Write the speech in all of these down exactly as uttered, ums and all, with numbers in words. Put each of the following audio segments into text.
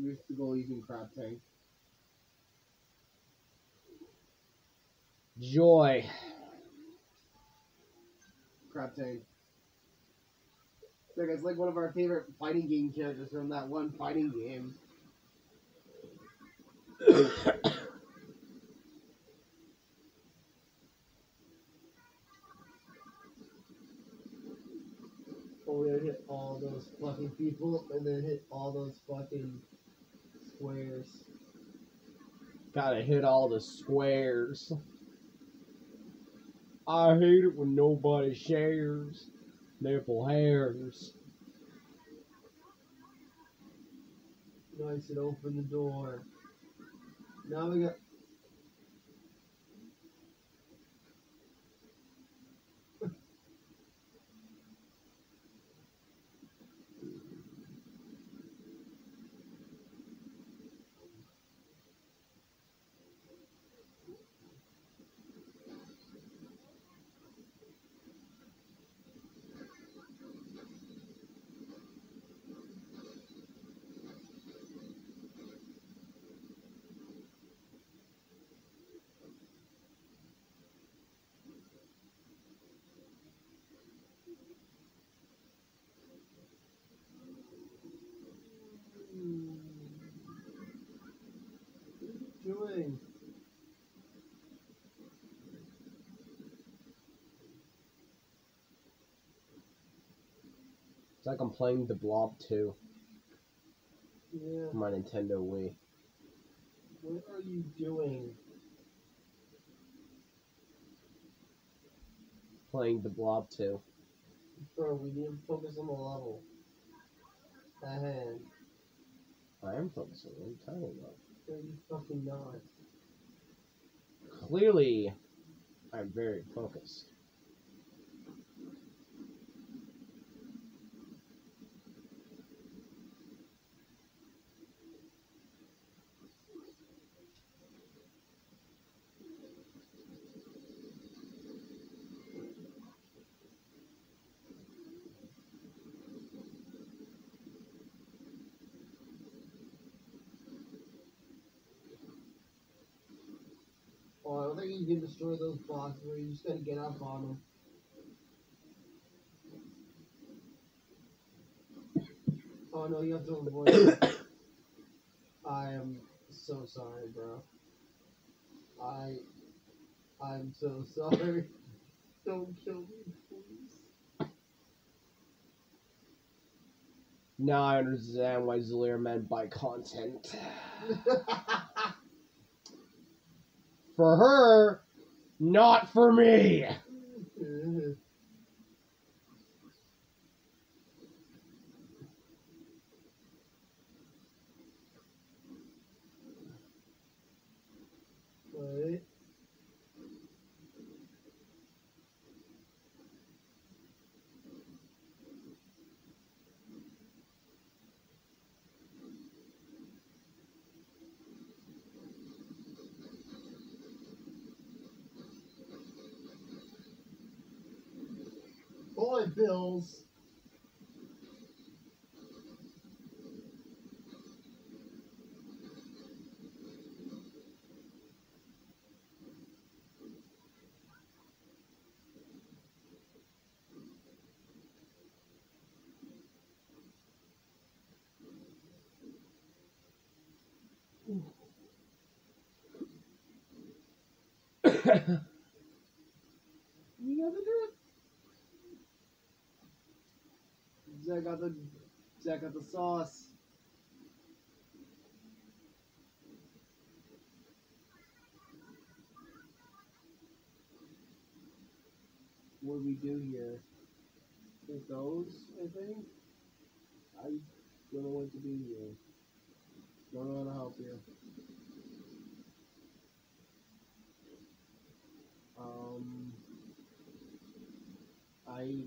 boost the goal using Crab Tank. Joy. Crab Tank. Like, it's like one of our favorite fighting game characters from that one fighting game. Oh, we gotta hit all those fucking people and then hit all those fucking squares. Gotta hit all the squares. I hate it when nobody shares. Nipple hairs. Nice, and open the door. Now we got. What are you doing? It's like I'm playing the Blob two Yeah. for my Nintendo Wii. What are you doing? Playing the Blob two. Bro, we need to focus on the level. Ahead. I am focusing. What are you talking about? No, you fucking not. Clearly, I'm very focused. Oh, I don't think you can destroy those blocks, bro. You just gotta get up on them. Oh no, you have to avoid it. I am so sorry, bro. I, I'm so sorry. Don't kill me, please. Now I understand why Zalear meant by content. For her, not for me. Wait. Boy, Bills. You got the drip. Zach got the Zach got the sauce. What do we do here? It goes, I think. I don't know what to do here. Don't know how to help you. Um, I.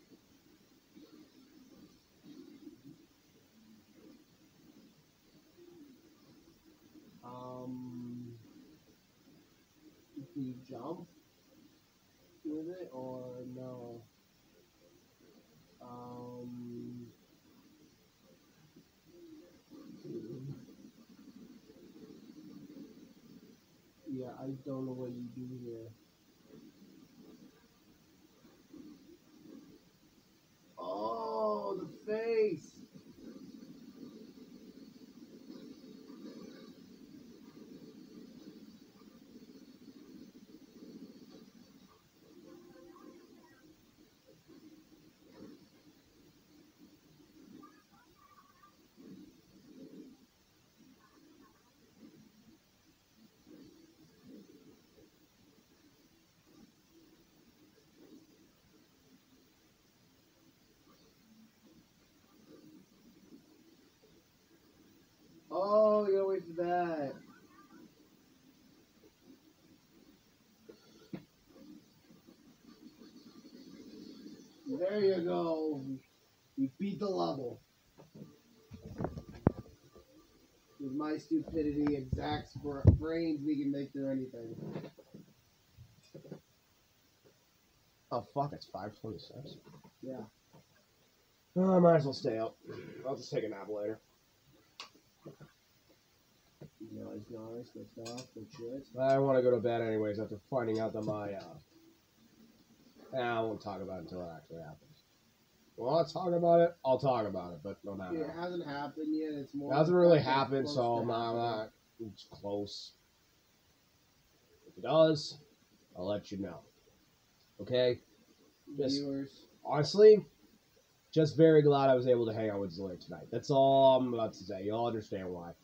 Um, can you jump with it or no? Um, I don't know what you do here. Oh, the face! Oh, you gotta wait for that. There you go. You beat the level. With my stupidity and Zach's br- brains, we can make through anything. Oh fuck! It's five twenty-six. Yeah. Oh, I might as well stay up. I'll just take a nap later. Nice, nice, good stuff, good shit. I want to go to bed anyways after finding out that my, uh... Nah, I won't talk about it until it actually happens. Well, I'll talk about it. I'll talk about it, but no matter. It hasn't happened yet. It's more. It hasn't really it's happened, close so to I'm not, I'm happening. not. It's close. If it does, I'll let you know. Okay? Just- Viewers. Honestly, just very glad I was able to hang out with Zillier tonight. That's all I'm about to say. You'll understand why.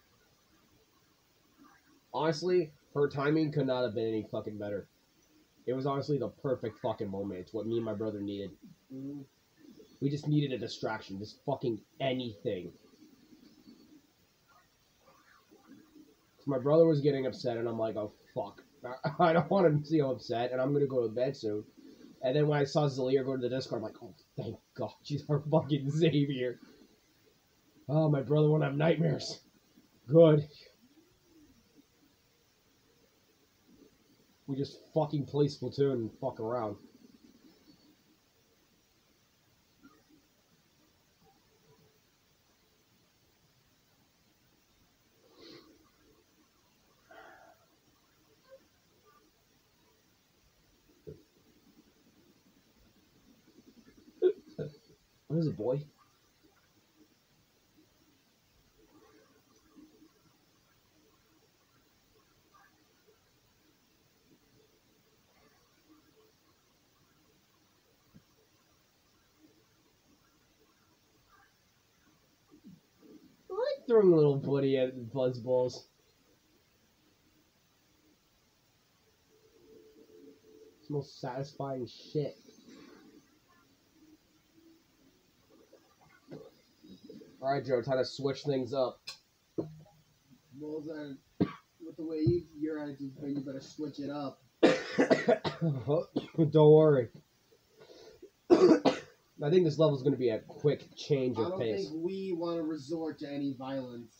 Honestly, her timing could not have been any fucking better. It was honestly the perfect fucking moment. It's what me and my brother needed. Mm-hmm. We just needed a distraction. Just fucking anything. So my brother was getting upset, and I'm like, oh, fuck. I don't want him to see him upset, and I'm going to go to bed soon. And then when I saw Zillier go to the Discord, I'm like, oh, thank God. She's our fucking savior. Oh, my brother won't have nightmares. Good. We just fucking play Splatoon and fuck around. What is it, boy? I like throwing a little buddy at buzzballs. It's the most satisfying shit. Alright, Joe, time to switch things up. Well, then, with the way you, your attitude's been, you better switch it up. Don't worry. I think this level's going to be a quick change I of don't pace. think we want to resort to any violence.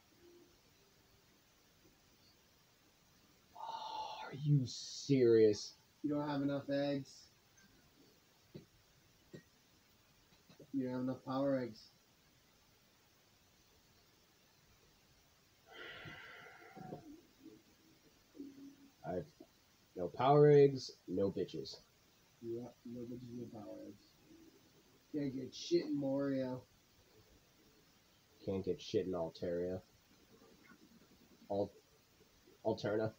Oh, are you serious? You don't have enough eggs. You don't have enough power eggs. I've no power eggs, no bitches. Yeah, no bitches, no power eggs. Can't get shit in Mario. Can't get shit in Alteria. Al Alterna.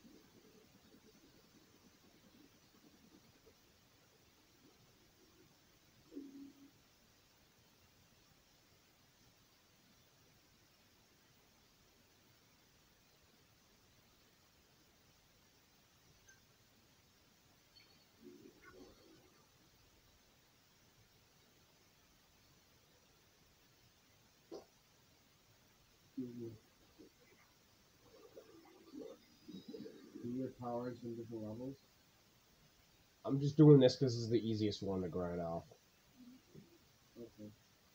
Excuse me. Do you get power eggs from different levels? I'm just doing this because this is the easiest one to grind off. Okay.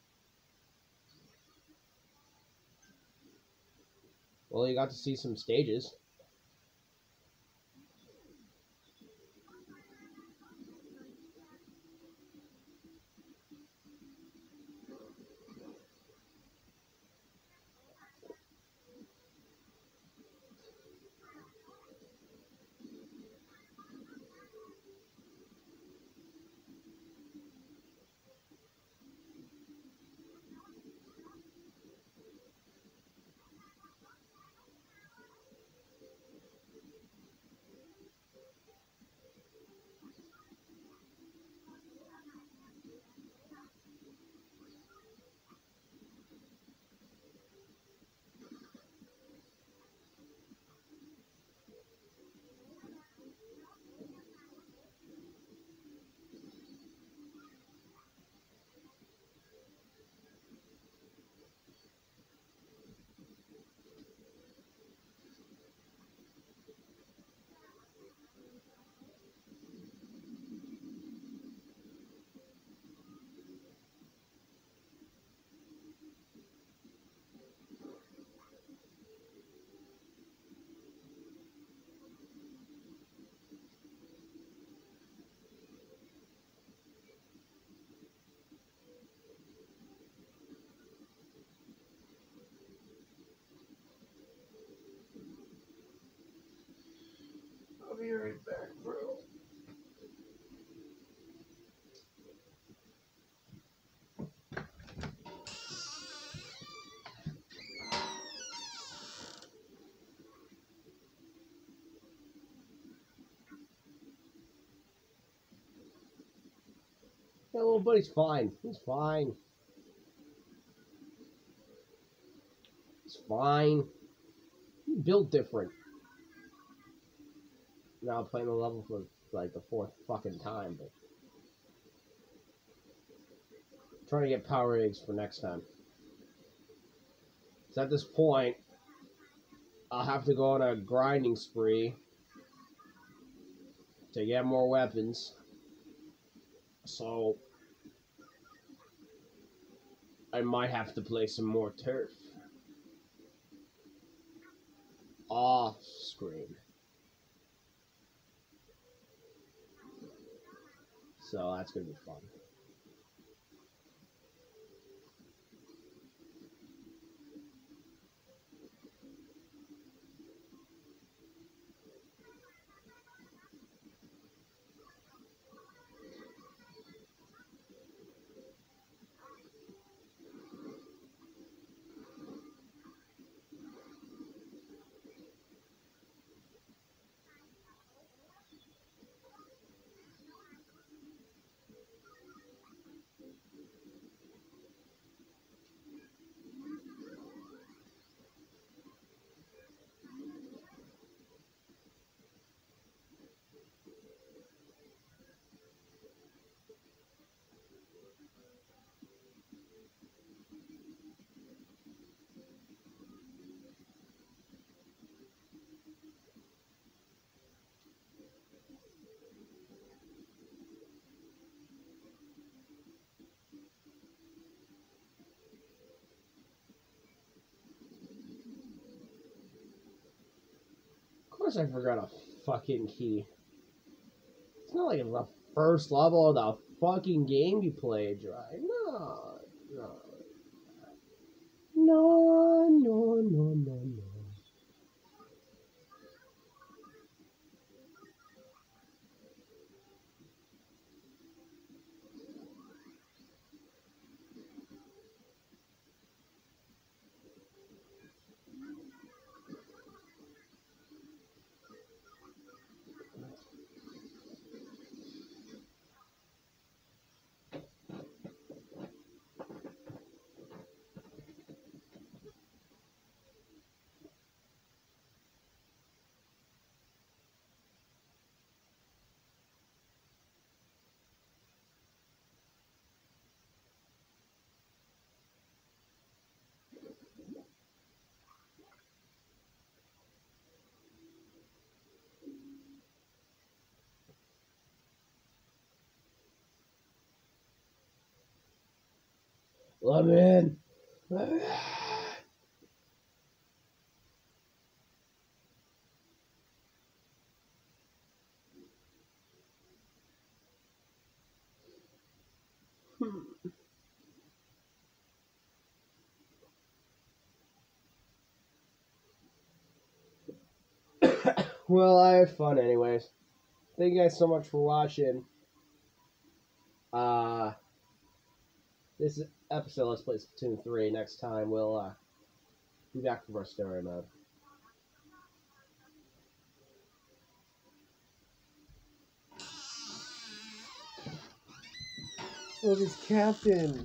Well, you got to see some stages. Yeah, little buddy's fine. He's fine. He's fine. He's built different. Now I'm playing the level for like the fourth fucking time, but I'm trying to get power eggs for next time. So at this point, I'll have to go on a grinding spree to get more weapons. So I might have to play some more turf. Off screen. So that's gonna be fun. Of course I forgot a fucking key. It's not like it's the first level of the fucking game you played, right? No, no. No, no, no, no, no. Let me in. Let me in. Well, I had fun anyways. Thank you guys so much for watching. Uh, this episode, Let's Play Splatoon three. Next time, we'll uh, be back from our story mode. Oh, this captain.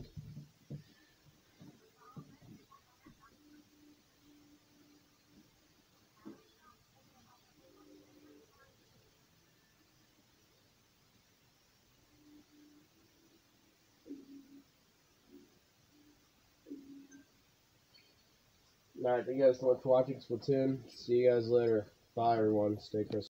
Alright, thank you guys so much for watching Splatoon. See you guys later. Bye, everyone. Stay Christmas.